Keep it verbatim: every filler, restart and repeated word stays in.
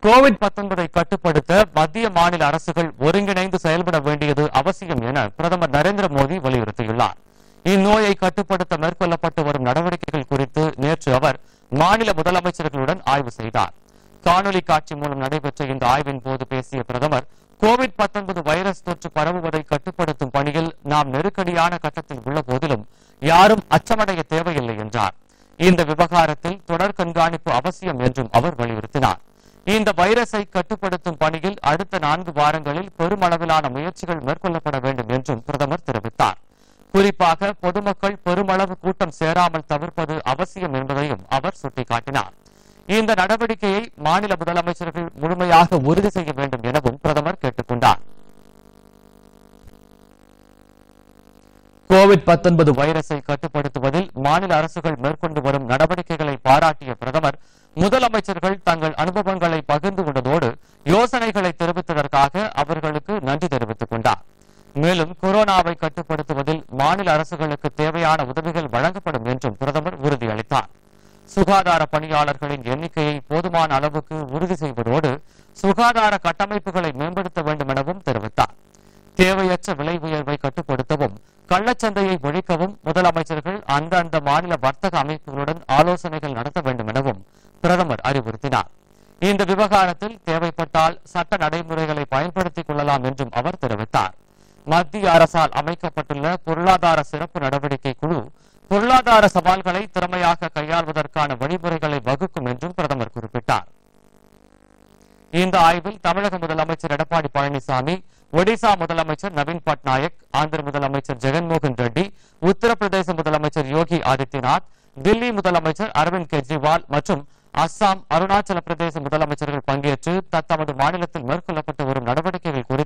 Covid பத்தொன்பதை கட்டுப்படுத்த மத்திய மாநில அரசுகள் ஒருங்கிணைந்து செயல்பட வேண்டியது அவசியம் என பிரதமர் நரேந்திர மோடி வலியுறுத்தியுள்ளார். இந்நோயை கட்டுப்படுத்த மேற்கொள்ளப்பட்டு வரும் நடவடிக்கைகள் குறித்து நேற்று அவர் மாநில முதலமைச்சர்களுடன் ஆய்வு செய்தார். காணொலி காட்சி மூலம் நடைபெற்ற இந்த ஆய்வின் போது பேசிய பிரதமர், கோவிட் பத்தொன்பது வைரஸ் தொற்று பரவுவதை கட்டுப்படுத்தும் பணியில் நாம் நெருக்கடியான கட்டத்தில் உள்ள போதிலும் யாரும் அச்சமடைய தேவையில்லை என்றார். இந்த விவகாரத்தில் தொடர் கண்காணிப்பு அவசியம் என்றும் அவர் வலியுறுத்தினார். இந்த வைரஸை கட்டுப்படுத்தும் பணியில் அடுத்த நான்கு வாரங்களில் பெருமளவிலான முயற்சிகள் மேற்கொள்ளப்பட வேண்டும் என்றும் பிரதமர் தெரிவித்தார். குறிப்பாக பொதுமக்கள் பெருமளவு கூட்டம் சேராமல் தவிர்ப்பது அவசியம் என்பதையும் அவர் சுட்டிக்காட்டினார். இந்த நடவடிக்கையை மாநில முதலமைச்சர்கள் முழுமையாக உறுதி செய்ய வேண்டும் எனவும் பிரதமர் கேட்டுக் கொண்டார். கோவிட் பத்தொன்பது வைரஸை கட்டுப்படுத்துவதில் மாநில அரசுகள் மேற்கொண்டு வரும் நடவடிக்கைகளை பாராட்டிய பிரதமர், முதலமைச்சர்கள் தங்கள் அனுபவங்களை பகிர்ந்து கொண்டதோடு யோசனைகளை தெரிவித்ததற்காக அவர்களுக்கு நன்றி தெரிவித்துக் கொண்டார். மேலும் கொரோனாவை கட்டுப்படுத்துவதில் மாநில அரசுகளுக்கு தேவையான உதவிகள் வழங்கப்படும் என்றும் பிரதமர் உறுதியளித்தார். சுகாதார பணியாளர்களின் எண்ணிக்கையை போதுமான அளவுக்கு உறுதி செய்வதோடு சுகாதார கட்டமைப்புகளை மேம்படுத்த வேண்டும் எனவும் தெரிவித்தார். தேவையற்ற விலை உயர்வை கட்டுப்படுத்தவும் கள்ளச்சந்தையை ஒழிக்கவும் முதலமைச்சர்கள் அந்தந்த மாநில வர்த்தக அமைப்புகளுடன் ஆலோசனைகள் நடத்த வேண்டும் எனவும் பிரதமர் அறிவுறுத்தினார். இந்த விவகாரத்தில் தேவைப்பட்டால் சட்ட நடைமுறைகளை பயன்படுத்திக் கொள்ளலாம் என்றும் அவர் தெரிவித்தார். மத்திய அரசால் அமைக்கப்பட்டுள்ள பொருளாதார சிறப்பு நடவடிக்கை குழு பொருளாதார சவால்களை திறமையாக கையாள்வதற்கான வழிமுறைகளை வகுக்கும் என்றும் பிரதமர் குறிப்பிட்டார். இந்த ஆய்வில் தமிழக முதலமைச்சர் எடப்பாடி பழனிசாமி, ஒடிசா முதலமைச்சர் நவீன் பட்நாயக், ஆந்திர முதலமைச்சர் ஜெகன்மோகன் ரெட்டி, உத்தரப்பிரதேச முதலமைச்சர் யோகி ஆதித்யநாத், தில்லி முதலமைச்சர் அரவிந்த் கெஜ்ரிவால் மற்றும் அஸ்ஸாம், அருணாச்சல பிரதேச முதலமைச்சர்கள் பங்கேற்று தத்தமது மாநிலத்தில் மேற்கொள்ளப்பட்டு வரும் நடவடிக்கைகள் குறித்து